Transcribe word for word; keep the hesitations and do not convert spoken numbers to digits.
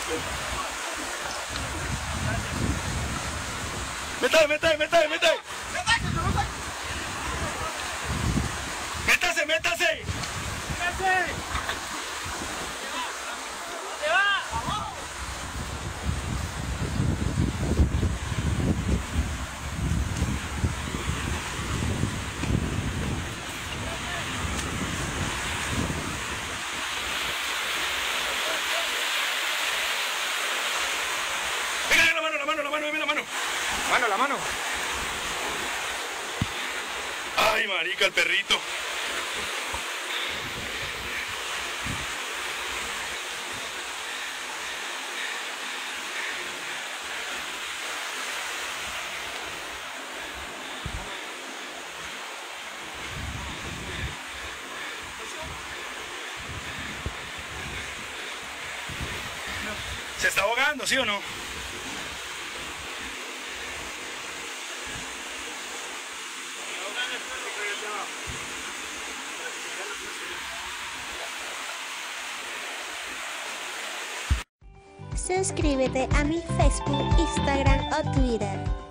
Métase, métase, métase, métase. Métase, métase. ¿Dónde va? Venga, la mano, la mano, la mano, dame la mano. Mano, la mano. Ay, marica, el perrito. ¿Se está ahogando, sí o no? Suscríbete a mi Facebook, Instagram o Twitter.